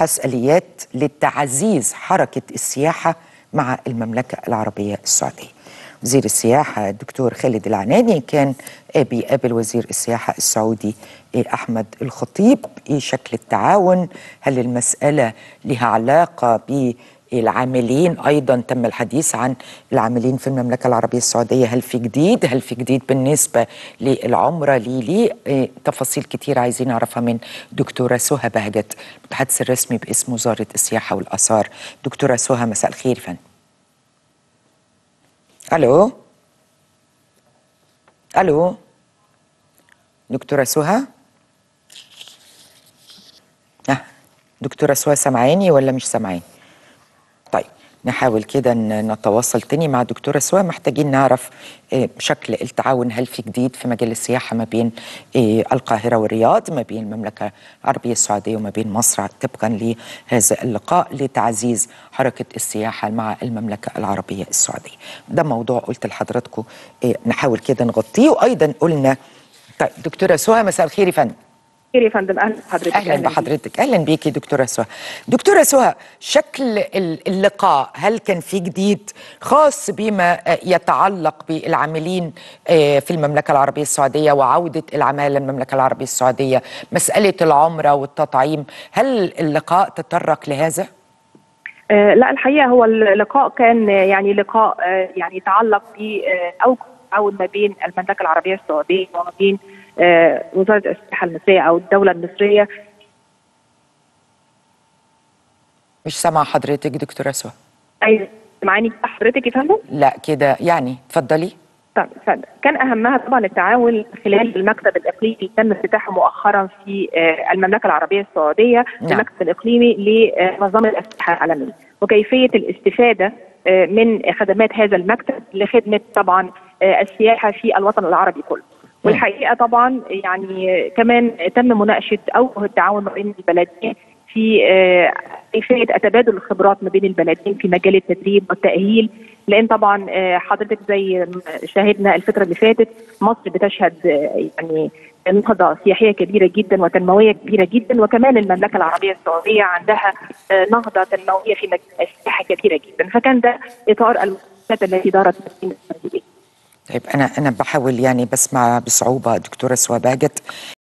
تبحث آليات لتعزيز حركة السياحة مع المملكة العربية السعودية. وزير السياحة الدكتور خالد العناني كان بيقابل وزير السياحة السعودي أحمد الخطيب. إيه شكل التعاون؟ هل المسألة لها علاقة بالعاملين؟ أيضا تم الحديث عن العاملين في المملكة العربية السعودية. هل في جديد؟ هل في جديد بالنسبة للعمرة؟ ليه تفاصيل كتير عايزين نعرفها من دكتورة سهى بهجت، المتحدث الرسمي باسم وزارة السياحة والآثار. دكتورة سهى، مساء الخير فندم. الو الو دكتورة سهى؟ دكتورة سهى سامعاني ولا مش سامعاني؟ طيب نحاول كده نتواصل تاني مع دكتورة سهى. محتاجين نعرف شكل التعاون. هل في جديد في مجال السياحة ما بين القاهرة والرياض، ما بين المملكة العربية السعودية وما بين مصر، طبقا لهذا اللقاء لتعزيز حركة السياحة مع المملكة العربية السعودية؟ ده موضوع قلت لحضراتكم نحاول كده نغطيه. وأيضا قلنا طيب دكتورة سهى، مساء الخير يا فندم. خير يا فندم. اهلا بحضرتك. اهلا بحضرتك. اهلا بيكي دكتوره سهى. دكتوره سهى، شكل اللقاء، هل كان في جديد خاص بما يتعلق بالعاملين في المملكه العربيه السعوديه وعوده العماله المملكه العربيه السعوديه، مساله العمره والتطعيم، هل اللقاء تطرق لهذا؟ لا، الحقيقه هو اللقاء كان يعني لقاء يعني يتعلق اوجه التعاون ما بين المملكه العربيه السعوديه وما بين وزاره السياحه المصريه او الدوله المصريه. مش سامعه حضرتك دكتوره سهى. ايوه سامعاني حضرتك يا فندم؟ لا كده يعني اتفضلي. طيب اتفضل. كان اهمها طبعا التعاون خلال المكتب الاقليمي اللي تم افتتاحه مؤخرا في المملكه العربيه السعوديه. نعم. المكتب الاقليمي لمنظمه السياحه العالميه وكيفيه الاستفاده من خدمات هذا المكتب لخدمه طبعا السياحه في الوطن العربي كله. والحقيقه طبعا يعني كمان تم مناقشه اوجه التعاون ما بين البلدين في كيفيه تبادل الخبرات ما بين البلدين في مجال التدريب والتاهيل، لان طبعا حضرتك زي شاهدنا الفتره اللي فاتت مصر بتشهد يعني نهضه سياحيه كبيره جدا وتنمويه كبيره جدا، وكمان المملكه العربيه السعوديه عندها نهضه تنمويه في مجال السياحه كبيره جدا، فكان ده اطار المؤسسات التي دارت بين. طيب انا بحاول يعني بسمع بصعوبه دكتوره سهى بهجت.